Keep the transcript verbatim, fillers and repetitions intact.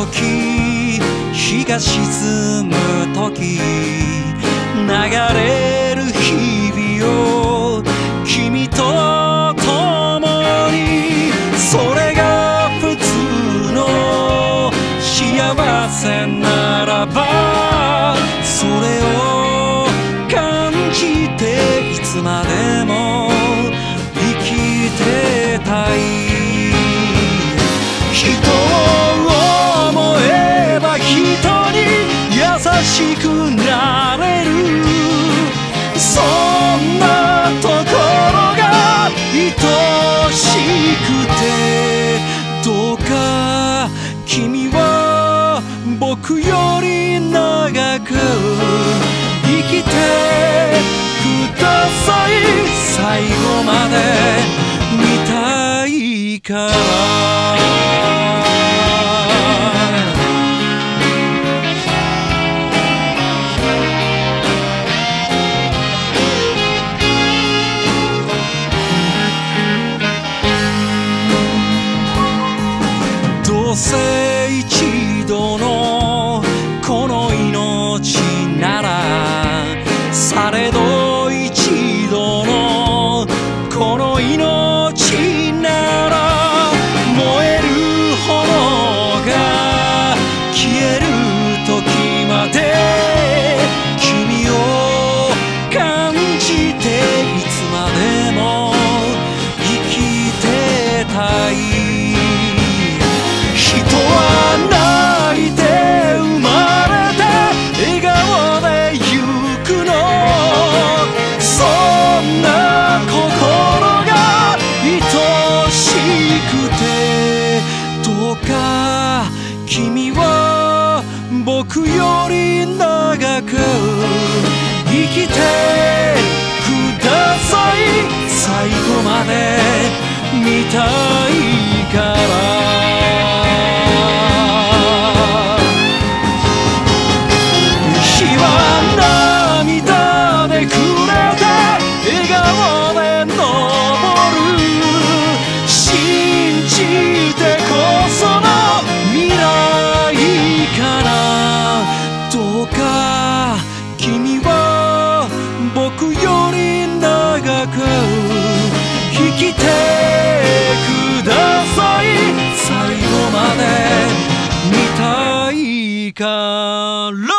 時日が沈む時流れる日々を君と共にそれが普通の幸せならばそれを感じていつまでも生きてたい人を思えば人に優しくなれるそんなところが愛しくてどうか君は僕より長く生きてください最後まで見たいからどうせ一度のこの命ならされど一度のこの命なら燃える炎が消える時まで君を感じていつまでも生きてたい人は泣いて生まれて笑顔で行くのそんな心が愛しくてどうか君は僕より長く生きてください最後まで見たいから涙でくれて笑顔で登る信じてこその未来からどうか君は僕より長く生きてください最後まで見たいから